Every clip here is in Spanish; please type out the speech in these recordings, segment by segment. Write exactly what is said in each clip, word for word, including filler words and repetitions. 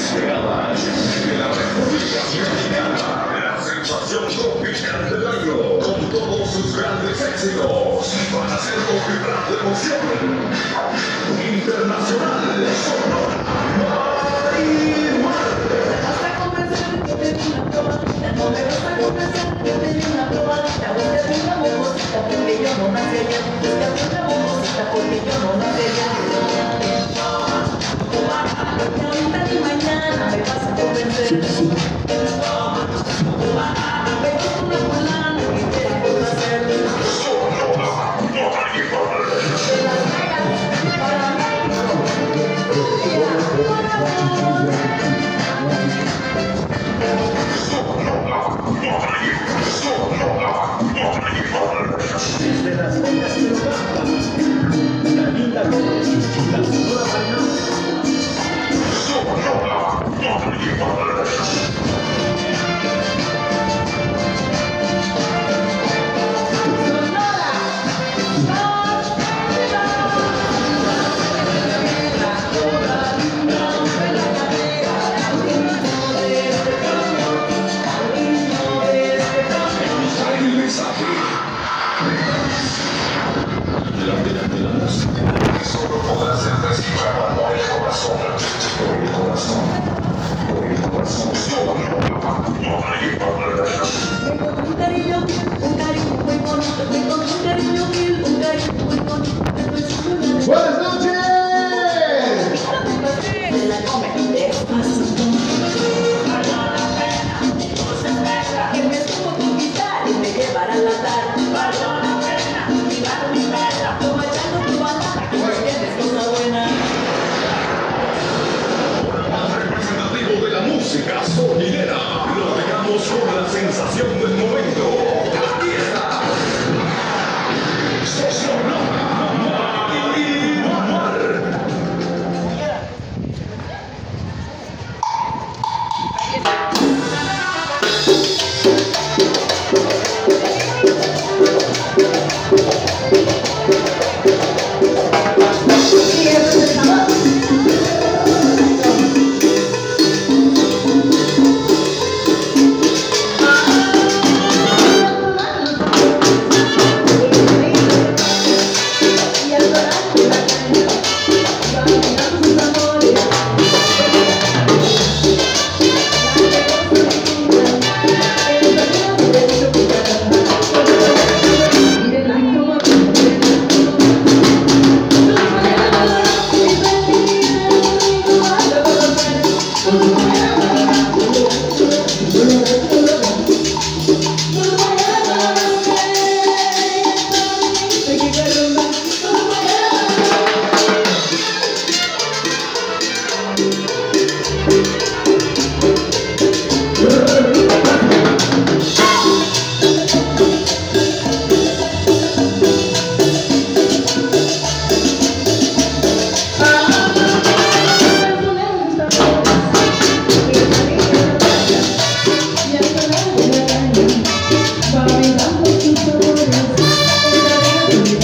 inesperadas de la República Mexicana. La sensación tropical del año, con todos sus grandes éxitos, van a ser un vibrante emoción internacional. Sonora Marimar. Hasta convencer que te di una prueba, no me vas a convencer que te di una prueba. Te hago de una bombosita porque yo no nací allá. Te hago una bombosita porque yo no nací allá. Ni ahorita ni mañana me vas a convencer. Me gusta una fulana que quiere complacer. De Las Vegas para México. Desde Las Vegas y Europa, la linda Gómez, la Sonora Marimar. Solo podrá ser descifrada por el corazón, por el corazón, por el corazón. Vengo con un cariño, un cariño muy bonito. Vengo con un cariño, un cariño muy bonito. ¡Buenas noches! Se la come despacito. Que me supo conquistar y me llevará al altar. Tú bailando tu banda, que me tienes cosa buena. Más representativo de la música sonidera, lo dejamos con la sensación del momento. Aquí está Sonora Marimar.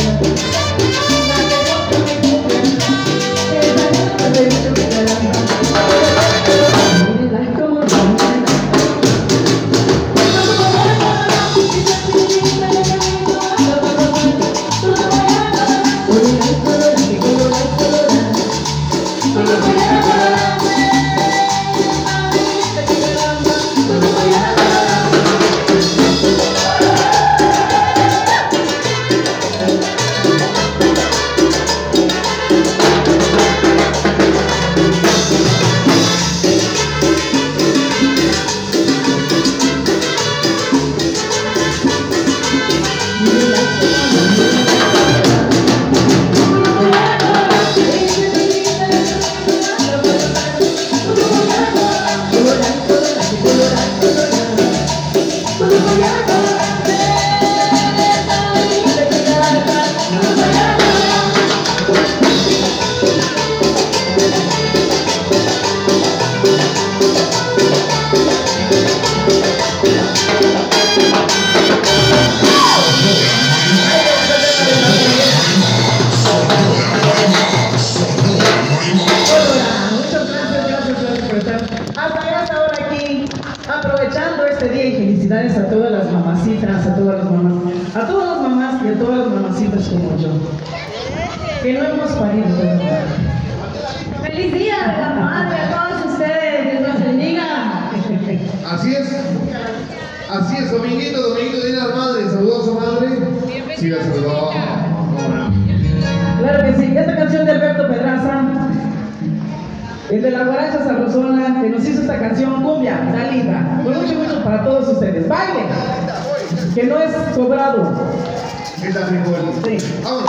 Thank you. Felicidades a todas las mamacitas, a todas las mamás, a todas las mamás y a todas las mamacitas como yo, que no hemos parido todavía. ¡Feliz día de la madre a todos ustedes! ¡Dios los bendiga! Así es. Así es, Dominguito, Dominguito de las madres. Saludos a su madre. Sí, la saludó. Claro que sí, esta canción de Alberto Pedraza, el de la guaracha sabrosona, que nos hizo esta canción, cumbia, está linda, con mucho gusto para todos ustedes. ¡Bailen! Que no es cobrado. ¿Qué tal, frijol? Sí. Vamos.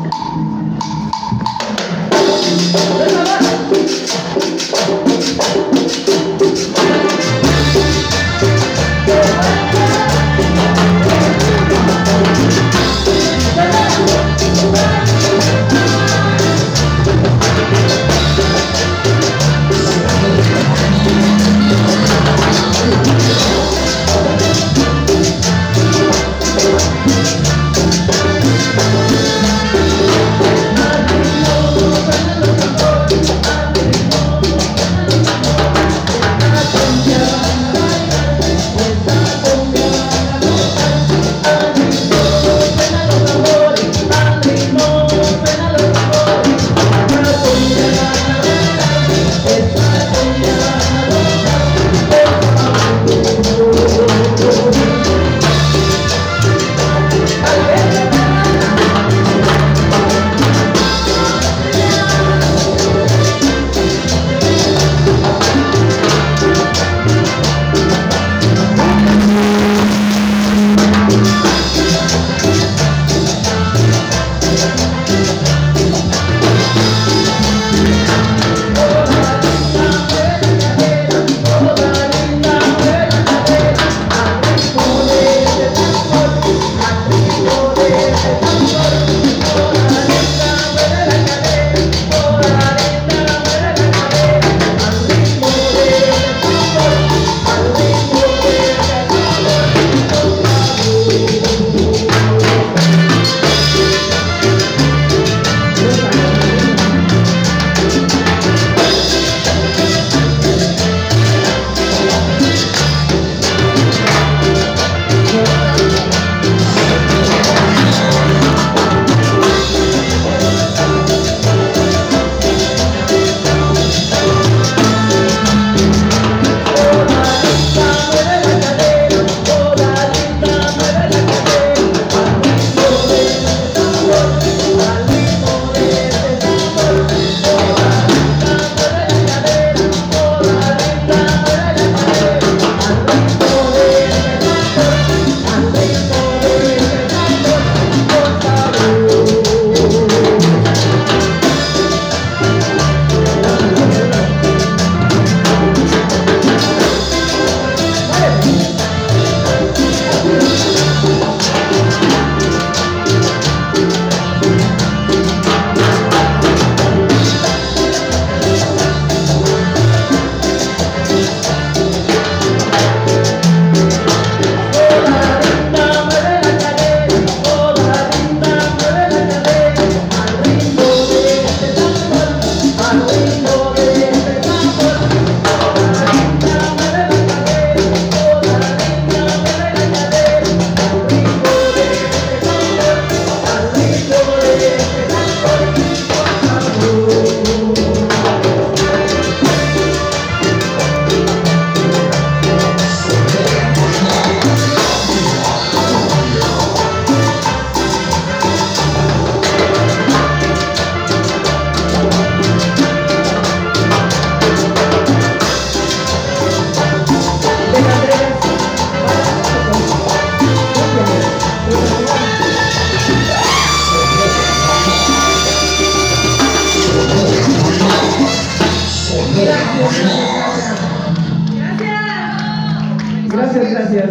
Gracias, gracias.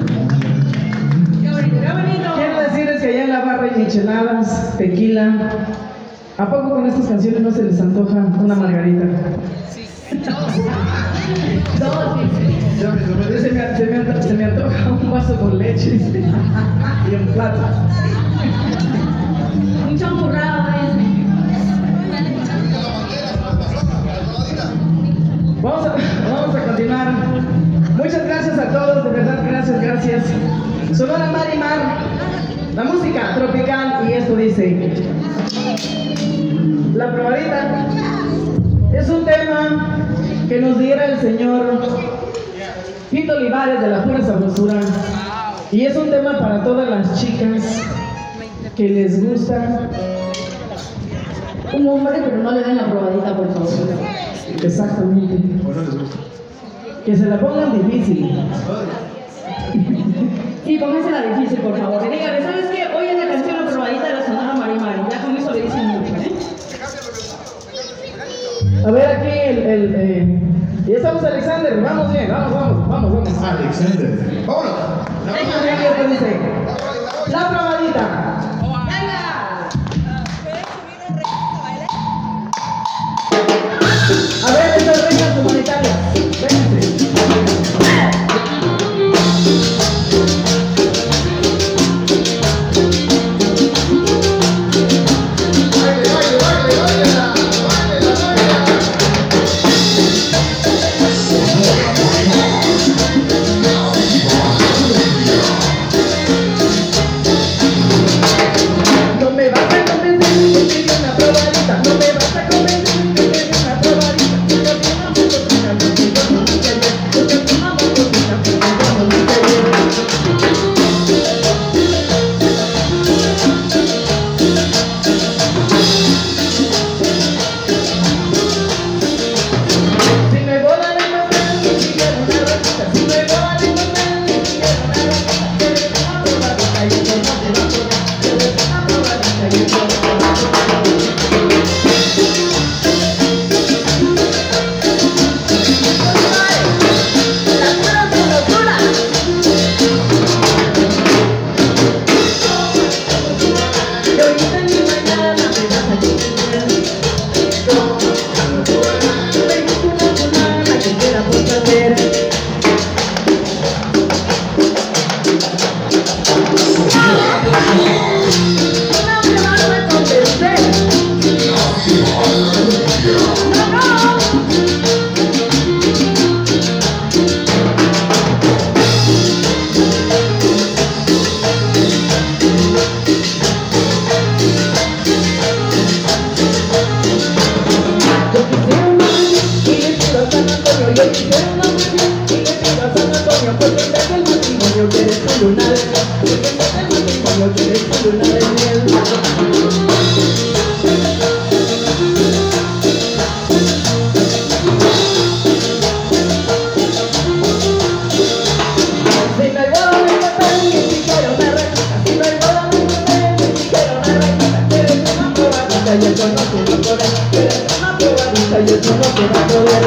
Quiero decirles que allá en la barra hay micheladas, tequila. ¿A poco con estas canciones no se les antoja una margarita? Se me, se, me, se me antoja un vaso con leche y un plato. Un champurrado, Vamos a, vamos a continuar. Muchas gracias a todos, de verdad, gracias, gracias. gracias. Sonora Marimar, la música tropical, y esto dice: La probadita es un tema que nos diera el señor Pito Olivares de La Pura Sabrosura, y es un tema para todas las chicas que les gusta Un hombre, pero no le den la probadita, por favor. exactamente, que se la pongan difícil. Sí, póngansela difícil, por favor. Y dígale, ¿sabes qué? Hoy es la canción La Probadita de la Sonora Marimar. Ya con eso le dicen mucho, ¿eh? A ver aquí el, el eh, ya estamos, Alexander, vamos bien, vamos, vamos, vamos, vamos. Alexander. Vámonos. Aquí esto dice: La probadita. A ver, estas reglas humanitarias, vénganse. No me vas a convencer que te dé una probadita, no me vas a convencer que te dé una probadita, porque tú no me cocinas, porque yo no me quiero, porque tú no me cocinas, porque yo no me quiero. Si me bola de pastel, si quiero una rosita, si me bola de pastel, si quiero una rosita, que le dé una probadita y yo no te la puedo, que le dé una probadita y yo no te la puedo. Yo hice mi mañana, me vas a entender. Me gusta una fulana que quiera por placer. No me vas a convencer. No, no. Yo quisiera una mujer y le pido a San Antonio. Yo quisiera una mujer y le pido a San Antonio. Porque en vez del matrimonio quieres tu luna de miel. Porque en vez del matrimonio quieres tu luna de miel. Si me boda de papel, ni siquiera una rajita. Si me boda de papel, ni siquiera una rajita. Quieres una probadita y eso no te va a poder. Quieres una probadita y eso no te va a poder.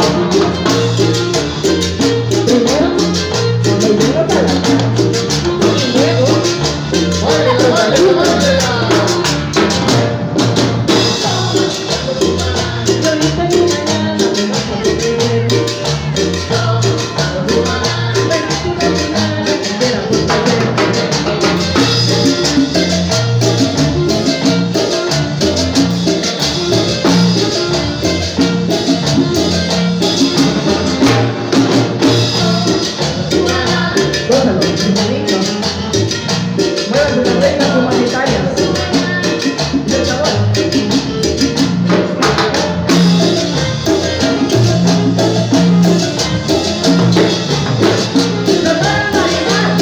Primero, primero para y luego, Váyale, váyale, váyale. yo hice mi mañana, me vas a entender. Me gusta una fulana que quiera por placer. Gózalo, humanito. Muévanse las reglas humanitarias. Y el sabor. ¡La probadita!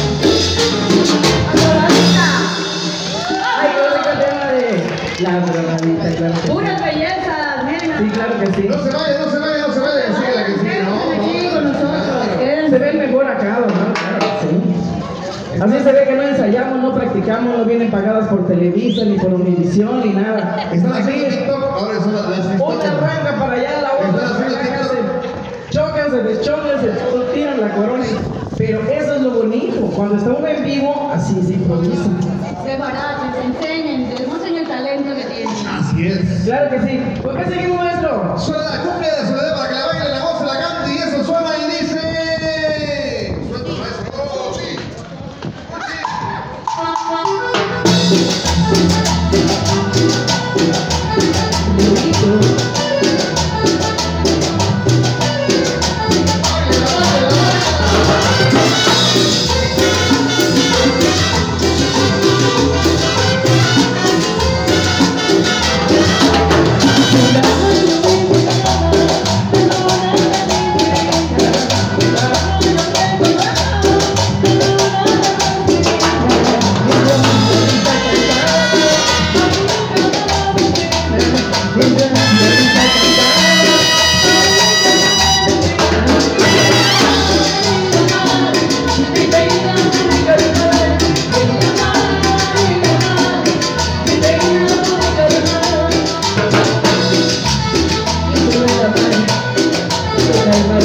¡La probadita! Ay, qué bonito el tema de la probadita, claro que sí. Puras bellezas, miren. Sí, claro que sí. No se vaya, no se vaya, no se vaya. Síguela que sí, Aquí con ¿no? nosotros. Se Quédense. ve mejor acá, ¿no? Claro que sí. Así se ve que no ensayamos, no practicamos, no vienen pagadas por Televisa, ni por Univisión, ni nada. Están Así haciendo es. TikTok, ahora son las las Una TikTok. arranca para allá, la otra Están haciendo para acá, TikTok. se chocan, se deschocan, se tiran la corona. Pero eso es lo bonito, cuando está uno en vivo, así se improvisa. Preparados, enseñen, demuestren el talento que tienen. Así es. Claro que sí. ¿Por qué seguimos, maestro? Suena la cumbia de Soledad para que la baile, la goce, la cante y eso suena y dice. Suelta, maestro. Oh, sí. Bonito.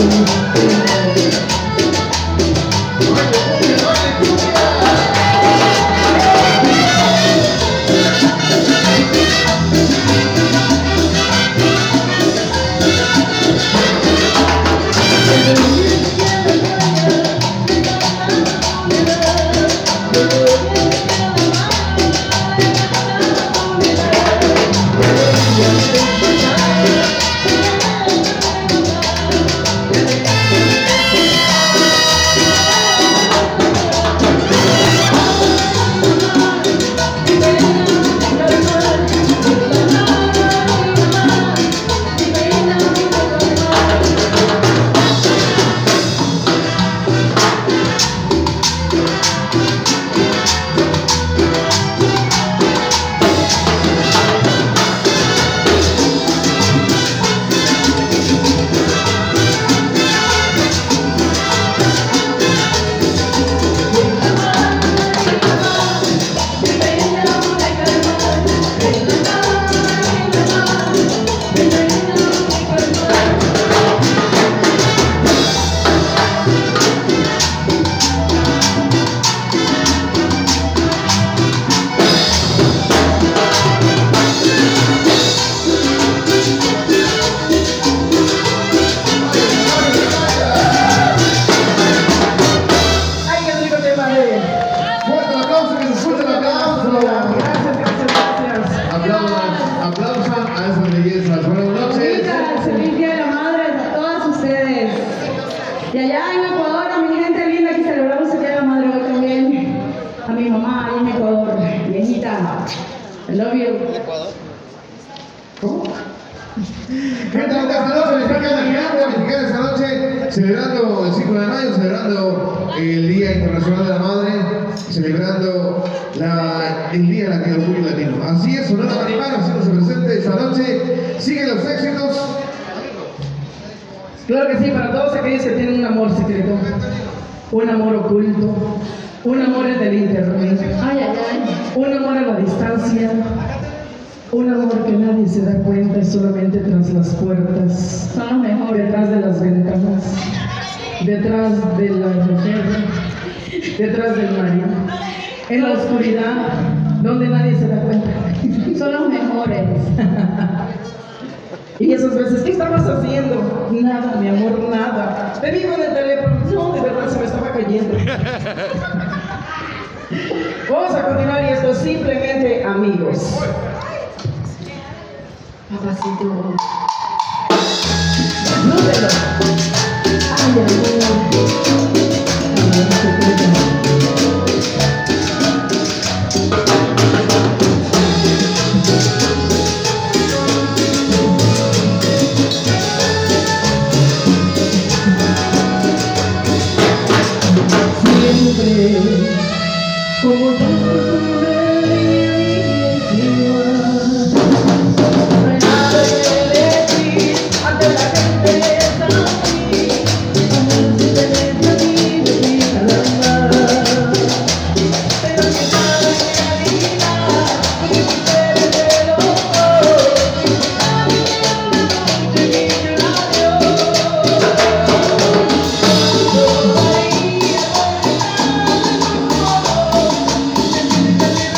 Y allá en Ecuador, a mi gente linda que celebramos el Día de la Madre hoy también. A mi mamá ahí en Ecuador, viejita. I love you. ¿Cómo? Gente, esta noche mexicana, gigante mexicana esta noche, celebrando el cinco de mayo, celebrando el Día Internacional de la Madre, celebrando la, el Día del Orgullo Latino. Así es, Sonora Marimar, haciéndose presente esta noche. Siguen los éxitos. Claro que sí, para todos aquellos que tienen un amor secreto, un amor oculto, un amor en el internet, Ay, ay, ay. un amor a la distancia, un amor que nadie se da cuenta y solamente tras las puertas, Son los mejores. detrás de las ventanas, detrás de la mujer, detrás del marido, en la oscuridad, donde nadie se da cuenta. Son los mejores. Y esas veces, ¿qué estabas haciendo? Nada, mi amor, nada. Te digo en el teléfono, no, de verdad se me estaba cayendo. Vamos a continuar y esto es simplemente amigos. Papacito. Número. Ay, amor. Amor secreto. Como tú me dices, no hay nada que decir ante la gente es así, como si te ves a mí, me pica la mano, pero que sabe que la vida, porque ustedes de los dos, está viviendo mucho y yo la veo.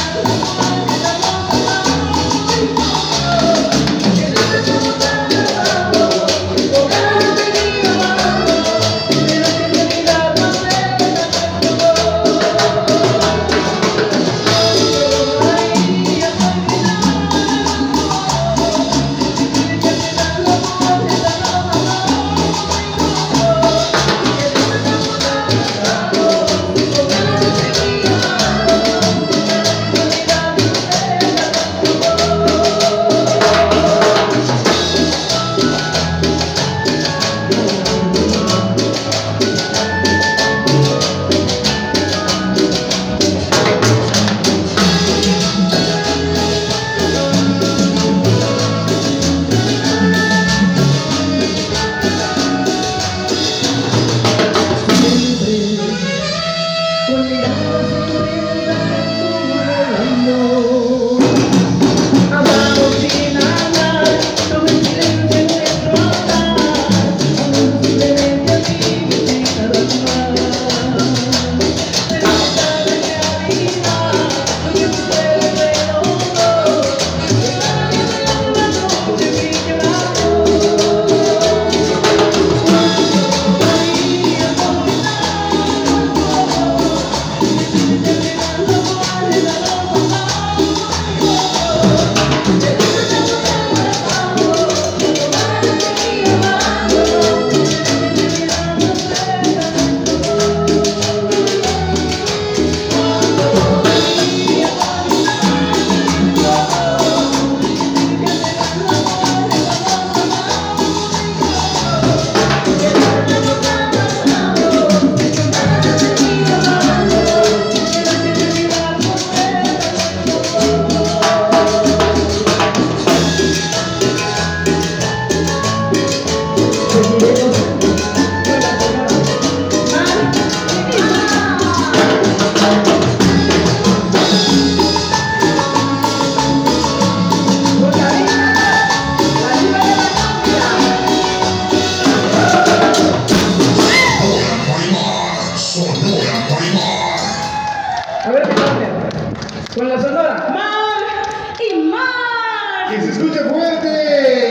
A ver, mi padre. Con la sonora. Mar y mar. ¡Que se escuche fuerte!